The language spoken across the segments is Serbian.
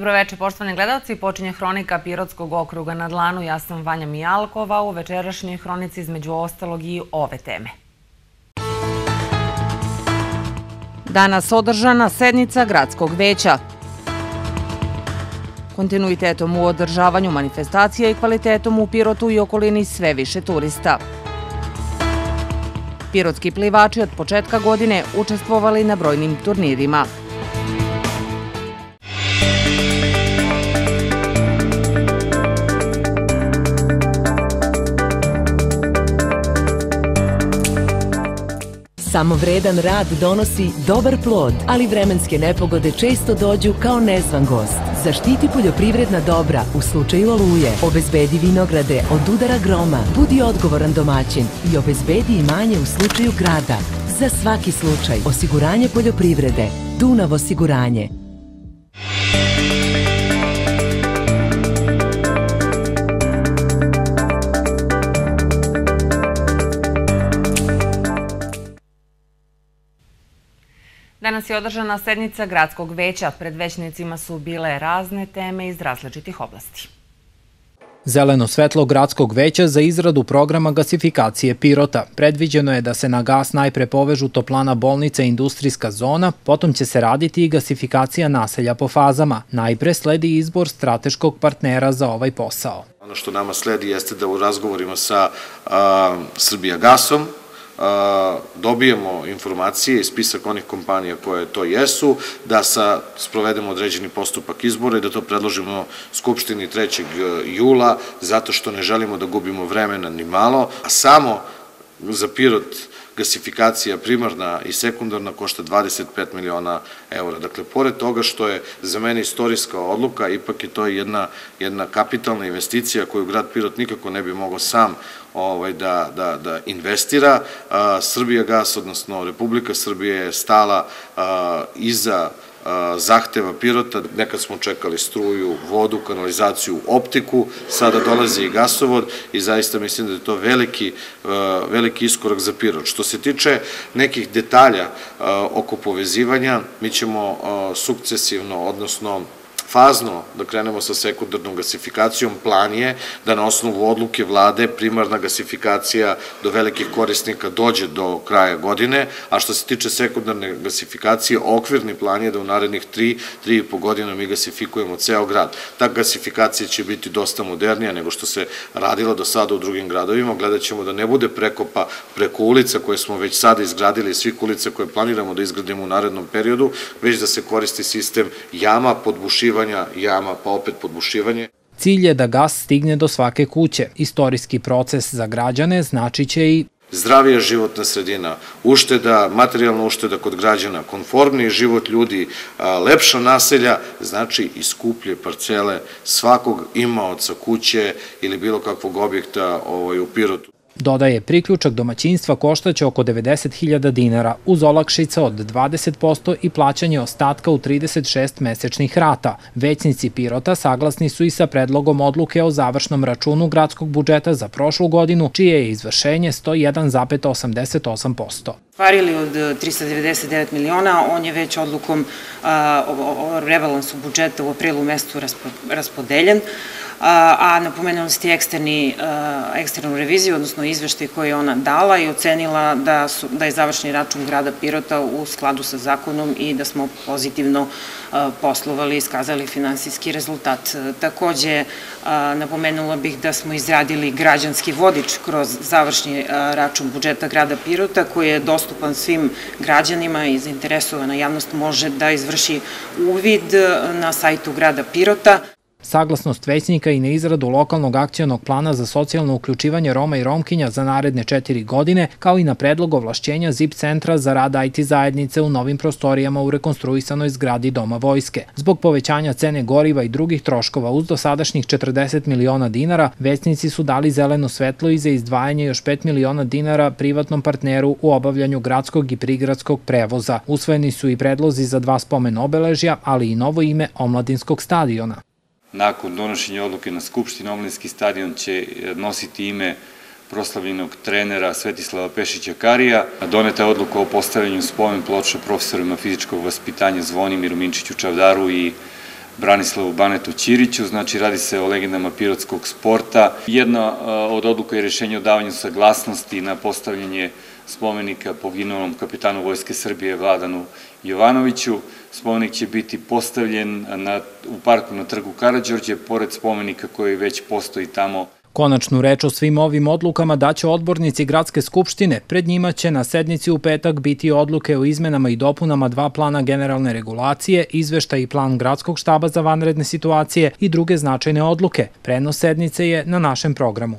Dobroveče, poštovani gledalci. Počinje hronika Pirotskog okruga na dlanu. Ja sam Vanja Mijalkova. U večerašnjoj hronici između ostalog i ove teme. Danas održana sednica Gradskog veća. Kontinuitetom u održavanju manifestacija i kvalitetom u Pirotu i okolini sve više turista. Pirotski plivači od početka godine učestvovali na brojnim turnirima. Samovredan rad donosi dobar plod, ali vremenske nepogode često dođu kao nezvan gost. Zaštiti poljoprivredna dobra u slučaju oluje, obezbedi vinograde od udara groma, budi odgovoran domaćin i obezbedi imanje u slučaju grada. Za svaki slučaj, osiguranje poljoprivrede, Dunav osiguranje. Danas je održana sednica Gradskog veća. Pred većnicima su bile razne teme iz različitih oblasti. Zeleno svetlo Gradskog veća za izradu programa gasifikacije Pirota. Predviđeno je da se na gas najpre povežu toplana bolnica i industrijska zona, potom će se raditi i gasifikacija naselja po fazama. Najpre sledi izbor strateškog partnera za ovaj posao. Ono što nama sledi jeste da u razgovorima sa Srbijagasom dobijemo informacije i spisak onih kompanija koje to jesu, da sprovedemo određeni postupak izbora i da to predložimo Skupštini 3. jula, zato što ne želimo da gubimo vremena ni malo, a samo za Pirot gasifikacija primarna i sekundarna košta 25 miliona eura. Dakle, pored toga što je za mene istorijska odluka, ipak je to jedna kapitalna investicija koju grad Pirot nikako ne bi mogao sam da investira. Srbijagas, odnosno Republika Srbije je stala iza zahteva Pirota. Nekad smo čekali struju, vodu, kanalizaciju, optiku, sada dolazi i gasovod i zaista mislim da je to veliki iskorak za Pirot. Što se tiče nekih detalja oko povezivanja, mi ćemo sukcesivno, odnosno fazno da krenemo sa sekundarnom gasifikacijom. Plan je da na osnovu odluke vlade primarna gasifikacija do velikih korisnika dođe do kraja godine, a što se tiče sekundarne gasifikacije, okvirni plan je da u narednih 3,5 godina mi gasifikujemo ceo grad. Ta gasifikacija će biti dosta modernija nego što se radilo do sada u drugim gradovima. Gledat ćemo da ne bude prekopa preko ulica koje smo već sada izgradili, svih ulica koje planiramo da izgradimo u narednom periodu, već da se koristi sistem jama, podbušivanja jama, pa opet podbušivanje. Cilj je da gas stigne do svake kuće. Istorijski proces za građane znači će i zdravija životna sredina, ušteda, materijalna ušteda kod građana, konformniji život ljudi, lepša naselja, znači i skuplje parcele svakog imaoca kuće ili bilo kakvog objekta u Pirotu. Dodaje, priključak domaćinstva koštaće oko 90.000 dinara, uz olakšica od 20% i plaćanje ostatka u 36 mesečnih rata. Većnici Pirota saglasni su i sa predlogom odluke o završnom računu gradskog budžeta za prošlu godinu, čije je izvršenje 101,88%. Ostvarili od 399 miliona, on je već odlukom o rebalansu budžeta u aprilu mesecu raspodeljen, a napomenuli ste eksternu reviziju, odnosno izveštaj koji je ona dala i ocenila da je završni račun grada Pirota u skladu sa zakonom i da smo pozitivno poslovali i iskazali finansijski rezultat. Takođe, napomenula bih da smo izradili građanski vodič kroz završni račun budžeta grada Pirota, koji je dostupan svim građanima i zainteresovana javnost može da izvrši uvid na sajtu grada Pirota. Saglasnost većnika i na izradu lokalnog akcionog plana za socijalno uključivanje Roma i Romkinja za naredne 4 godine, kao i na predlog ovlašćenja ZIP centra za rad IT zajednice u novim prostorijama u rekonstruisanoj zgradi Doma vojske. Zbog povećanja cene goriva i drugih troškova uz dosadašnjih 40 miliona dinara, većnici su dali zeleno svetlo i za izdvajanje još 5 miliona dinara privatnom partneru u obavljanju gradskog i prigradskog prevoza. Usvojeni su i predlozi za 2 spomen obeležja, ali i novo ime omladinskog stadiona. Nakon donošenja odluke na Skupštini, omladinski stadion će nositi ime proslavljenog trenera Svetislava Pešića-Karija. Doneta je odluka o postavljanju spomen ploča profesorima fizičkog vaspitanja Zvonimiru Minčiću Čavdaru i Branislavu Banetu Ćiriću, znači radi se o legendama pirotskog sporta. Jedna od odluka je rešenje o davanju saglasnosti na postavljanje spomenika poginulom kapitanu Vojske Srbije Vladanu Jovanoviću. Spomenik će biti postavljen u parku na trgu Karađorđe, pored spomenika koji već postoji tamo. Konačnu reč o svim ovim odlukama daće odbornici Gradske skupštine. Pred njima će na sednici u petak biti odluke o izmenama i dopunama 2 plana generalne regulacije, izveštaj i plan Gradskog štaba za vanredne situacije i druge značajne odluke. Prenos sednice je na našem programu.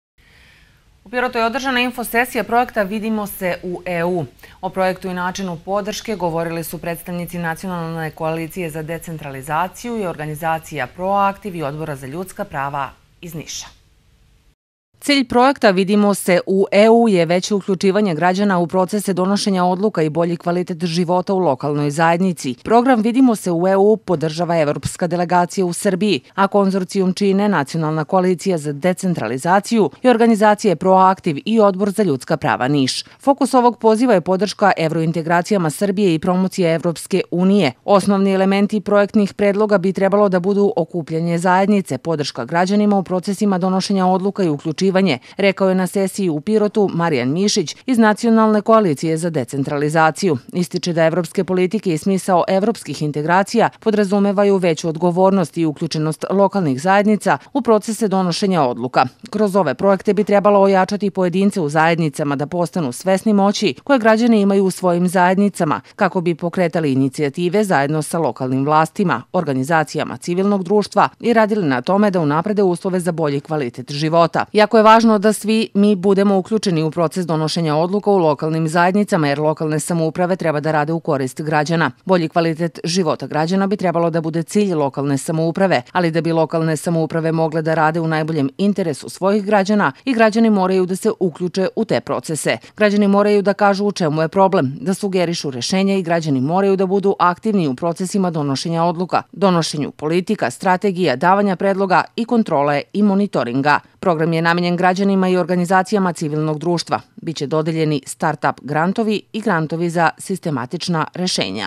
U Pirotu je održana infosesija projekta Vidimo se u EU. O projektu i načinu podrške govorili su predstavnici Nacionalne koalicije za decentralizaciju i organizacija Proaktiv i Odbora za ljudska prava iz Niša. Cilj projekta Vidimo se u EU je veće uključivanje građana u procese donošenja odluka i bolji kvalitet života u lokalnoj zajednici. Program Vidimo se u EU podržava Evropska delegacija u Srbiji, a konzorcijum čine Nacionalna koalicija za decentralizaciju i organizacije Proaktiv i Odbor za ljudska prava Niš. Fokus ovog poziva je podrška evrointegracijama Srbije i promocija Evropske unije. Osnovni elementi projektnih predloga bi trebalo da budu okupljanje zajednice, podrška građanima u procesima donošenja odluka i uključivanje, rekao je na sesiji u Pirotu Marijan Mišić iz Nacionalne koalicije za decentralizaciju. Ističe da evropske politike i smisao evropskih integracija podrazumevaju veću odgovornost i uključenost lokalnih zajednica u procese donošenja odluka. Kroz ove projekte bi trebalo ojačati pojedince u zajednicama da postanu svesni moći koje građani imaju u svojim zajednicama, kako bi pokretali inicijative zajedno sa lokalnim vlastima, organizacijama civilnog društva i radili na tome da unaprede uslove za bolji kvalitet života. Jako je važno da svi mi budemo uključeni u proces donošenja odluka u lokalnim zajednicama, jer lokalne samouprave treba da rade u korist građana. Bolji kvalitet života građana bi trebalo da bude cilj lokalne samouprave, ali da bi lokalne samouprave mogle da rade u najboljem interesu svojih građana i građani moraju da se uključe u te procese. Građani moraju da kažu u čemu je problem, da sugerišu rešenja i građani moraju da budu aktivni u procesima donošenja odluka, donošenju politika, strategija, davanja predloga i kontrole i monitoringa. Program je namenjen građanima i organizacijama civilnog društva. Biće dodeljeni start-up grantovi i grantovi za sistematična rešenja.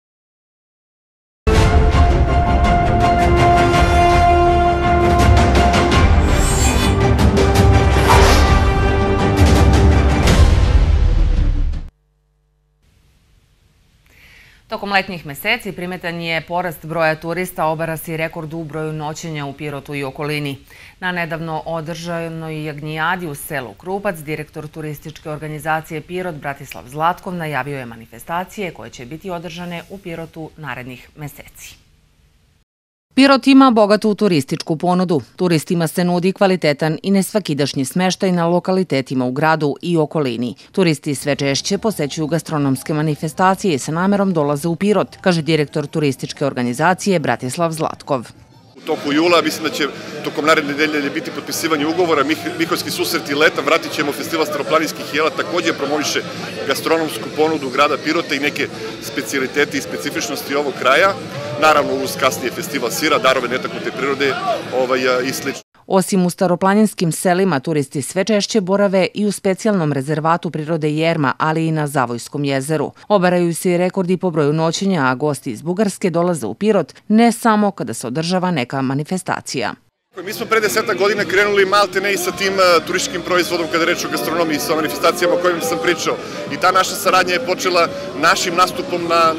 Tokom letnjih meseci primetan je porast broja turista, obara se i rekord u broju noćenja u Pirotu i okolini. Na nedavno održanoj jagnjijadi u selu Krupac, direktor turističke organizacije Pirot Bratislav Zlatkov najavio je manifestacije koje će biti održane u Pirotu narednih meseci. Pirot ima bogatu turističku ponudu. Turistima se nudi kvalitetan i nesvakidašnji smeštaj na lokalitetima u gradu i okolini. Turisti sve češće posećuju gastronomske manifestacije i sa namerom dolaze u Pirot, kaže direktor turističke organizacije Bratislav Zlatkov. U toku jula, mislim da će tokom naredne nedelje biti potpisivanje ugovora, Miholjski susreti leta, vratit ćemo festival staroplaninskih jela, također promoviše gastronomsku ponudu grada Pirota i neke specijalitete i specifičnosti ovog kraja, naravno uz kasnije festival sira, darove netaknute prirode i sl. Osim u staroplaninskim selima, turisti sve češće borave i u specijalnom rezervatu prirode Jerma, ali i na Zavojskom jezeru. Obaraju se i rekordi po broju noćenja, a gosti iz Bugarske dolaze u Pirot ne samo kada se održava neka manifestacija. Mi smo pre 10 godina krenuli maltene i sa tim turističkim proizvodom kada je reč o gastronomiji, sa manifestacijama o kojim sam pričao. I ta naša saradnja je počela našim nastupom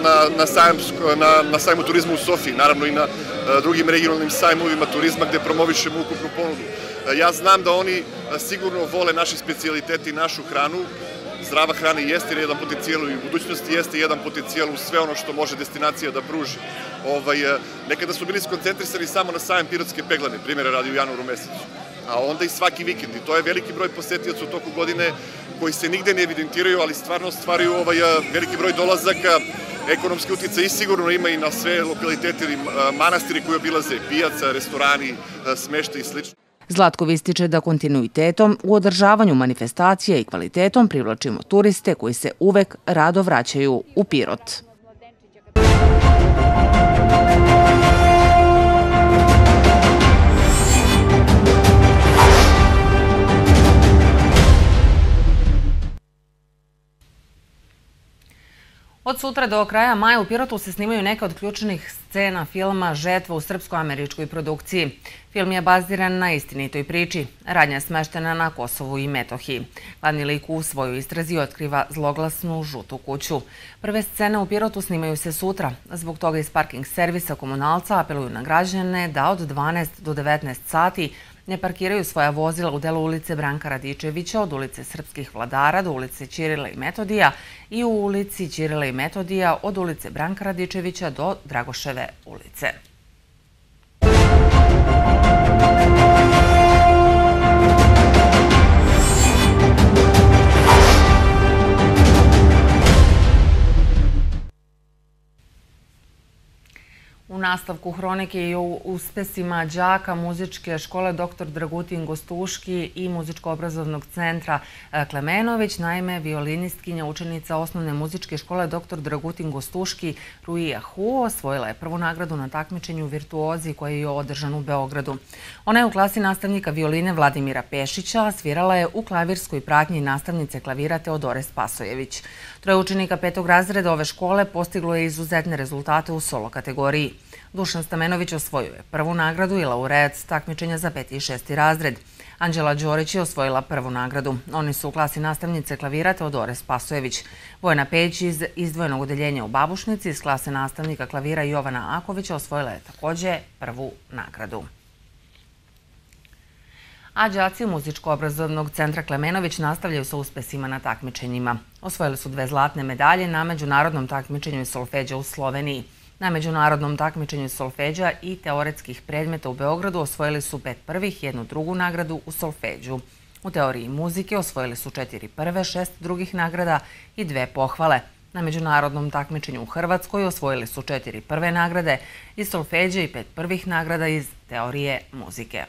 na sajmu turizma u Sofiji, naravno i na drugim regionalnim sajmovima turizma gde promovišemo ukupnu ponudu. Ja znam da oni sigurno vole naše specijalitete i našu hranu. Zdrava hrana jeste jedan potencijal i u budućnosti jeste jedan potencijal u sve ono što može destinacija da pruži. Nekada su bili skoncentrisani samo na sajam pirotske peglane, primjera radi u januaru mesecu, a onda i svaki vikend. I to je veliki broj posetioca u toku godine koji se nigde ne evidentiraju, ali stvarno stvaraju veliki broj dolazaka, ekonomski uticaj i sigurno ima i na sve lokalitete ili manastiri koji obilaze, pijaca, restorani, smeštaj i sl. Zlatkov ističe da kontinuitetom u održavanju manifestacija i kvalitetom privlačimo turiste koji se uvek rado vraćaju u Pirot. Od sutra do kraja maja u Pirotu se snimaju neke od ključnih scena filma Žetva u srpsko-američkoj produkciji. Film je baziran na istinitoj priči. Radnja je smeštena na Kosovu i Metohiji. Glavni lik u svojoj istrazi otkriva zloglasnu žutu kuću. Prve scene u Pirotu snimaju se sutra. Zbog toga iz parking servisa komunalca apeluju na građane da od 12 do 19 sati ne parkiraju svoja vozila u delu ulice Branka Radičevića od ulice Srpskih vladara do ulice Ćirila i Metodija i u ulici Ćirila i Metodija od ulice Branka Radičevića do Dragoševe ulice. U nastavku hronike i o uspesima đaka muzičke škole dr. Dragutin Gostuški i muzičko-obrazovnog centra Klemenović, naime violinistkinja učenica osnovne muzičke škole dr. Dragutin Gostuški Ruija Hu osvojila je prvu nagradu na takmičenju Virtuozi koji je održan u Beogradu. Ona je u klasi nastavnika violine Vladimira Pešića, svirala je u klavirskoj pratnji nastavnice klavira Teodore Spasojević. Troje učenika 5. razreda ove škole postiglo je izuzetne rezultate u solo kategoriji. Dušan Stamenović osvojio je prvu nagradu i laureat takmičenja za 5. i 6. razred. Anđela Đorić je osvojila prvu nagradu. Oni su u klasi nastavnice klavira Teodore Spasojević. Bojana Peć iz izdvojenog odeljenja u Babušnici iz klase nastavnika klavira Jovana Akovića osvojila je također prvu nagradu. A đaci muzičko-obrazovnog centra Klemenović nastavljaju sa uspesima na takmičenjima. Osvojili su 2 zlatne medalje na međunarodnom takmičenju iz solfeđa u Sloveniji. Na međunarodnom takmičenju iz solfeđa i teoretskih predmeta u Beogradu osvojili su 5 prvih i 1 drugu nagradu u solfeđu. U teoriji muzike osvojili su 4 prve, 6 drugih nagrada i 2 pohvale. Na međunarodnom takmičenju u Hrvatskoj osvojili su 4 prve nagrade iz solfeđa i 5 prvih nagrada iz teorije muzike.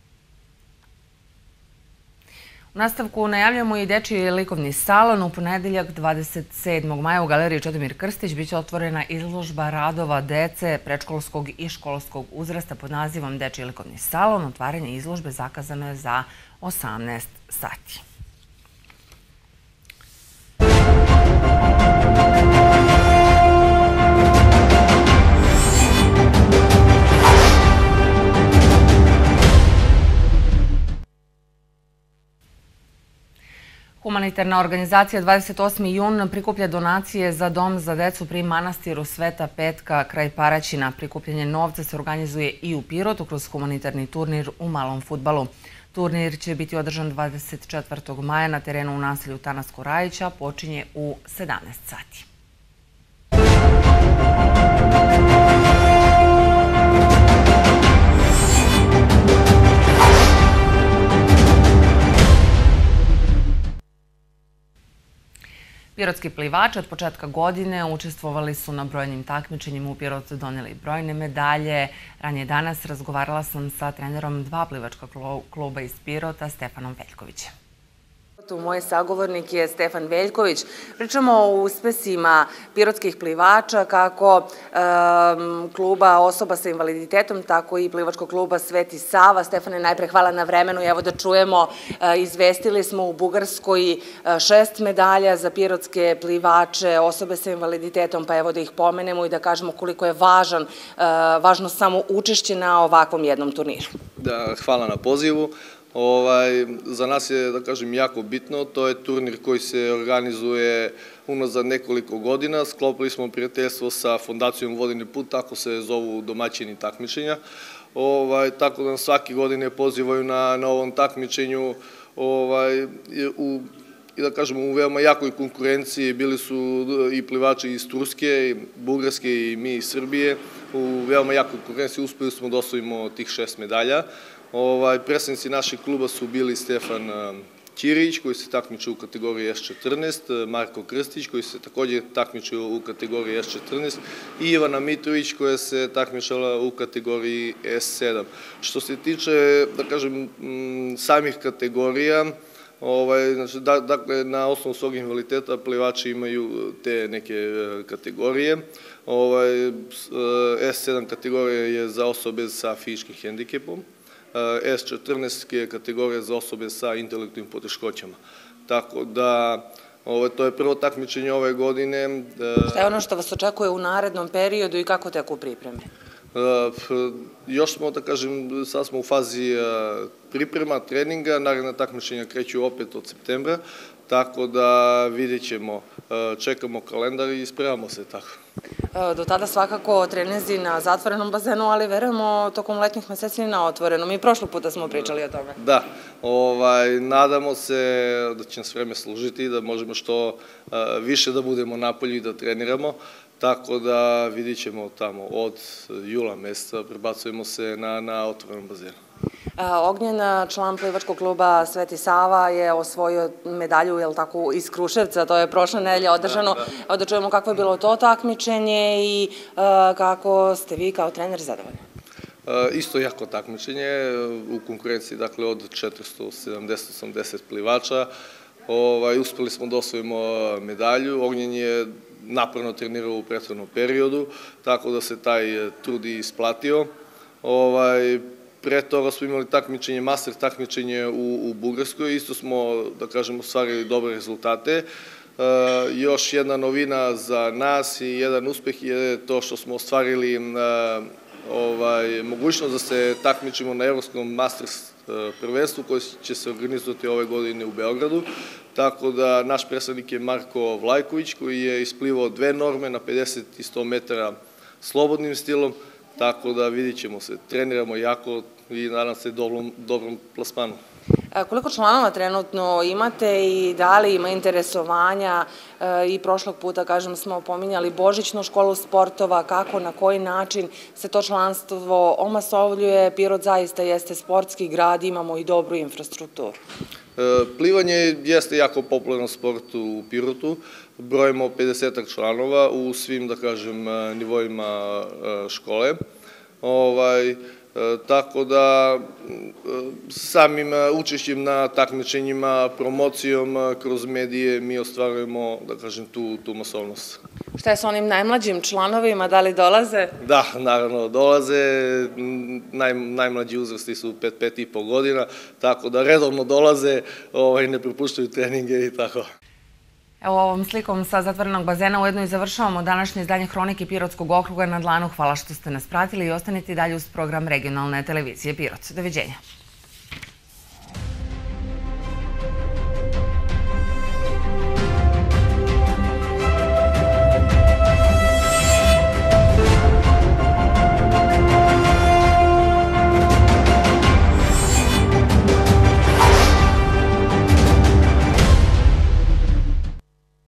U nastavku najavljamo i dečiji likovni salon. U ponedeljak 27. maja u galeriji Čedomir Krstić biće otvorena izložba radova dece predškolskog i školskog uzrasta pod nazivom Dečiji likovni salon. Otvaranje izložbe zakazano je za 18 sati. Humanitarna organizacija 28. jun prikuplja donacije za dom za decu pri manastiru Sveta Petka kraj Paraćina. Prikupljanje novca se organizuje i u Pirotu kroz humanitarni turnir u malom fudbalu. Turnir će biti održan 24. maja na terenu u naselju Tanasko Rajića, počinje u 17 sati. Pirotski plivači od početka godine učestvovali su na brojnim takmičenjima u Pirotu, doneli brojne medalje. Ranije danas razgovarala sam sa trenerom 2 plivačka kluba iz Pirota, Stefanom Veljkovićem. Moj sagovornik je Stefan Veljković. Pričamo o uspesima pirotskih plivača, kako kluba osoba sa invaliditetom, tako i plivačkog kluba Sveti Sava. Stefane, najpre hvala na vremenu. Evo da čujemo, izvestili smo u Bugarskoj 6 medalja za pirotske plivače, osobe sa invaliditetom, pa evo da ih pomenemo i da kažemo koliko je važno samo učešće na ovakvom jednom turniru. Hvala na pozivu. Za nas je, da kažem, jako bitno. To je turnir koji se organizuje unazad nekoliko godina. Sklopili smo prijateljstvo sa Fondacijom Vodeni put, tako se zovu domaćini takmičenja. Tako da nas svake godine pozivaju na ovom takmičenju i da kažemo u veoma jakoj konkurenciji. Bili su i plivači iz Turske, Bugarske i mi iz Srbije. U veoma jakoj konkurenciji uspeli smo da osvojimo tih 6 medalja. Predstavnici našeg kluba su bili Stefan Ćirić, koji se takmiče u kategoriji S14, Marko Krstić, koji se također takmiče u kategoriji S14 i Ivana Mitrović, koja se takmičala u kategoriji S7. Što se tiče, da kažem, samih kategorija, dakle, na osnovu svog invaliditeta plivači imaju te neke kategorije. S7 kategorija je za osobe sa fizičkim hendikepom, S14 je kategorija za osobe sa intelektualnim poteškoćama. Tako da To je prvo takmičenje ove godine. Šta je ono što vas očekuje u narednom periodu i kako teku pripreme? Još smo, da kažem, sad smo u fazi priprema, treninga, naredna takmičenja kreću opet od septembra, tako da vidjet ćemo, čekamo kalendar i spremamo se tako. Do tada svakako treninzi na zatvorenom bazenu, ali verujemo tokom letnjih meseci na otvorenom. I prošlog puta smo pričali o tome. Da, nadamo se da će nas vreme služiti, da možemo što više da budemo napolju i da treniramo, tako da vidjet ćemo tamo od jula meseca, prebacujemo se na otvorenom bazenu. Ognjen, član plivačkog kluba Sveti Sava, je osvojio medalju, je li tako, iz Kruševca, to je prošle nedelje održano. Da čujemo kako je bilo to takmičenje i kako ste vi kao trener zadovoljni. Isto jako takmičenje, u konkurenciji, dakle, od 470-80 plivača. Uspeli smo da osvojimo medalju. Ognjen je naporno trenirao u prethodnom periodu, tako da se taj trud i isplatio. Pre toga smo imali takmičenje, master takmičenje u Bugarskoj, isto smo, da kažem, ostvarili dobre rezultate. Još jedna novina za nas i jedan uspeh je to što smo ostvarili mogućnost da se takmičimo na Evropskom Masters prvenstvu koje će se organizovati ove godine u Beogradu. Tako da naš predstavnik je Marko Vlajković koji je isplivao 2 norme na 50 i 100 metara slobodnim stilom. Tako da vidjet ćemo se, treniramo jako i nadam se dobrom plasmanu. Koliko članova trenutno imate i da li ima interesovanja? I prošlog puta, kažem, smo pominjali Božićnu školu sportova, kako, na koji način se to članstvo omasovljuje. Pirot zaista jeste sportski grad, imamo i dobru infrastrukturu. Plivanje jeste jako popularan sport u Pirotu, brojimo 50 članova u svim, da kažem, nivoima škole. Tako da samim učešćem na takmičenjima, promocijom kroz medije mi ostvarujemo, da kažem, tu masovnost. Šta je sa onim najmlađim članovima, da li dolaze? Da, naravno dolaze, najmlađi uzrasti su 5,5 godina, tako da redovno dolaze, ne propuštaju treninge i tako. Evo ovom slikom sa zatvorenog bazena ujedno i završavamo današnje izdanje Hronike Pirotskog okruga na dlanu. Hvala što ste nas pratili i ostanite dalje uz program regionalne televizije Pirot. Doviđenja.